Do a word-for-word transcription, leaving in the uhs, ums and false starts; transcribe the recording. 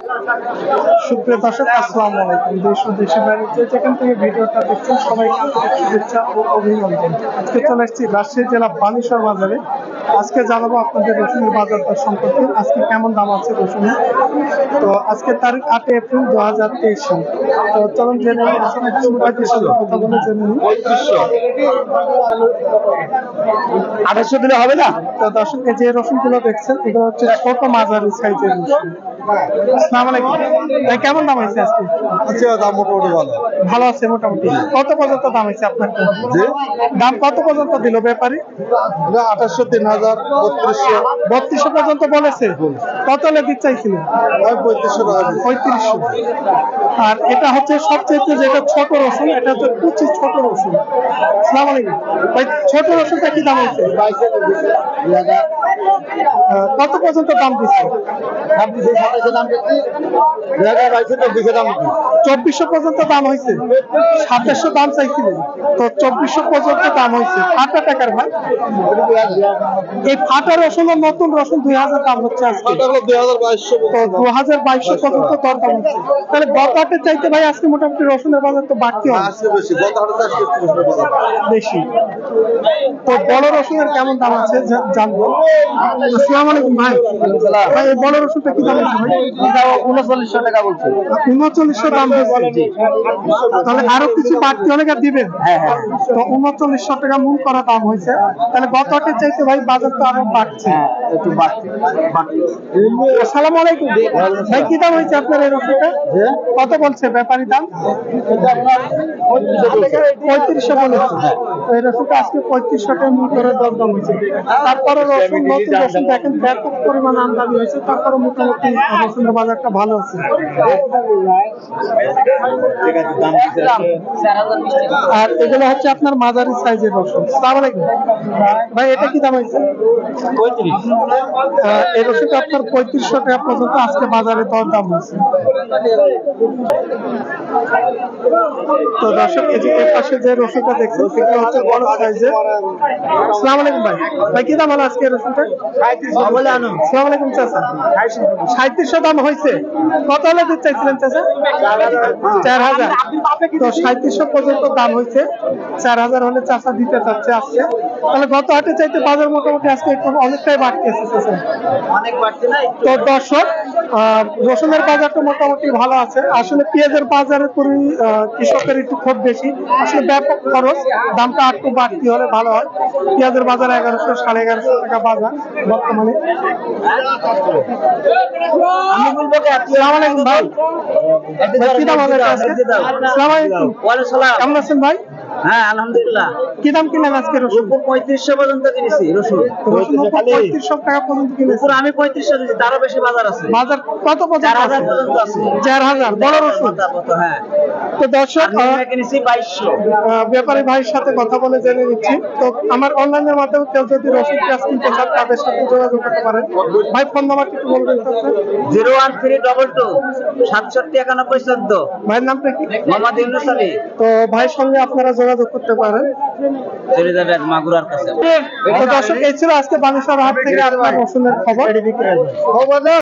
সুপ্রিয় দর্শক, আসসালামু আলাইকুম। দেশ ও দেশের বাইরে যে যেখান থেকে ভিডিওটা দেখছেন সবাইকে আন্তরিক শুভেচ্ছা ও অভিনন্দন। আজকে চলে এসেছি রাজশাহী জেলা বানেশ্বর বাজারে। আজকে জানাবো আপনাদের রসুনের বাজার দর সম্পর্কে, আজকে কেমন দাম আছে রসুনের। তো আজকে তারিখ আটই এপ্রিল দু হাজার তেইশ সাল। তো চলুন জেনে কথা বলে জেনে নিই। আঠাশশো দিলে হবে না। তো দর্শক, যে রসুন গুলো দেখছেন এগুলো হচ্ছে ছোট মাঝারি সাইজের রসুন। আসসালামু আলাইকুম ভাই, কেমন দাম হয়েছে আজকে? আচ্ছা, দাম মোটামুটি ভালো ভালো আছে মোটামুটি। কত পর্যন্ত দাম হয়েছে আপনার? দাম কত পর্যন্ত দিল ব্যাপারী? আঠাশশো, তিন হাজার, বত্রিশশো। বত্রিশশো পর্যন্ত বলেছে। কত হলে দিতে চাইছিলেন? পঁয়ত্রিশশো টাকা। পঁয়ত্রিশশো। আর এটা হচ্ছে সবচেয়ে যেটা ছোট রসুন, এটা হচ্ছে কুচি ছোট রসুন। আসসালামু আলাইকুম ভাই, ছোট রসুনটা কি দাম হয়েছে? কত পর্যন্ত দাম দিচ্ছে? চব্বিশশো পর্যন্ত দাম হয়েছে। সাতাশশো দাম চাইছিলেন, তো চব্বিশশো পর্যন্ত দাম হয়েছে। ফাটা টাকার ভাই, এই ফাটা রসুনের নতুন রসুন দুই হাজার দাম হচ্ছে আজকে। দুই হাজার বাইশশো তো দু হাজার বাইশশো পর্যন্ত দর দাম হচ্ছে। তাহলে গত হাটের চাইতে ভাই আজকে মোটামুটি রসুনের বাজার তো বাড়তি বেশি। বেশি। তো বড় রসুনের কেমন দাম আছে জানবো। আসসালামু আলাইকুম ভাই। ভাই এই বড় রসুনটা কি দাম আছে ভাই? উনচল্লিশশো টাকা বলছে। উনচল্লিশশো দাম হয়েছে। তাহলে আরো কিছু বাড়তি অনেক আর দিবেন। তো উনচল্লিশশো টাকা মূল করা দাম হয়েছে। তাহলে গত হাটের চাইতে ভাই বাজার তো আরো বাড়ছে। একটু বাড়তি। আসসালামু আলাইকুম ভাই, কি দাম হয়েছে আপনার এই রসুনটা? কত বলছে ব্যাপারী দাম? পঁয়ত্রিশশো বলেছে। এই রসুনটা আজকে পঁয়ত্রিশশো টাকা মূল করে দর দাম হয়েছে। তারপরে রসুন নতুন রসুন দেখেন ব্যাপক পরিমাণ আমদানি হয়েছে, তারপরে মোটামুটি রসুনের বাজারটা ভালো আছে। আর এগুলো হচ্ছে আপনার মাঝারি সাইজের রসুন। আসসালামু আলাইকুম ভাই, এটা কি দাম হয়েছে? পঁয়ত্রিশ। এই রসুনটা আপনার পঁয়ত্রিশশো টাকা পর্যন্ত আজকে বাজারে দর দাম হয়েছে। তো দর্শক, এই যে এর পাশে যে রসুনটা দেখছেন সেটা হচ্ছে বড় সাইজের। আসসালামু আলাইকুম ভাই, ভাই কি দাম হলো আজকে রসুনটা? আসসালামু আলাইকুম চাচা, সাঁইত্রিশশো দাম হয়েছে। কত হলে দিতে চাইছিলেন চাচা? চার হাজার। তো সাঁইত্রিশশো পর্যন্ত দাম হয়েছে, চার হাজার হলে চাচা দিতে চাচ্ছে আজকে। তাহলে গত হাটে চাইতে বাজার মোটামুটি আজকে একটু অনেকটাই বাড়তি আছে। অনেক বাড়তি নাই। তো দর্শক, রসুনের বাজারটা মোটামুটি ভালো আছে। আসলে পেঁয়াজের বাজারের পরি কৃষকের একটু খুব বেশি, আসলে ব্যাপক খরচ, দামটা একটু বাড়তি হলে ভালো হয়। পেঁয়াজের বাজার এগারোশো সাড়ে এগারোশো টাকা বাজার বর্তমানে। আমি বলবো আসসালামু আলাইকুম ভাই, কি দাম হবে আজকে? আসসালামু আলাইকুম, কেমন আছেন ভাই? হ্যাঁ, আলহামদুলিল্লাহ। কি দাম কিনলেন আজকে রসুন? পঁয়ত্রিশশো পর্যন্ত কিনেছি রসুন। পঁয়ত্রিশশো টাকা পর্যন্ত কিনেছি। আমি পঁয়ত্রিশশো দিচ্ছি, তারও বেশি বাজার আছে। বাজার কত পর্যন্ত? চার হাজার পর্যন্ত আছে। চার হাজার বড় রসুন। হ্যাঁ। তো দর্শক, কিনেছি বাইশশো। ব্যাপারী ভাইয়ের সাথে কথা বলে জেনে নিচ্ছি। তো আমার অনলাইনের মাধ্যমে কেউ যদি রসুন পেঁয়াজ কিনতে চান তাদের সাথে যোগাযোগ করতে পারেন। ভাই ফোন নাম্বার একটু বলবেন? Zero one three double two সাতষট্টি একানব্বই চোদ্দ। ভাইয়ের নামটা কি? মোহাম্মদ ইউনুস আলী। তো ভাইয়ের সঙ্গে আপনারা যোগাযোগ করতে পারেন। চলে যাবেন মাগুরার কাছে। তো দর্শক, এই ছিল আজকে বানেশ্বর হাট থেকে আপনার রসুনের খবর।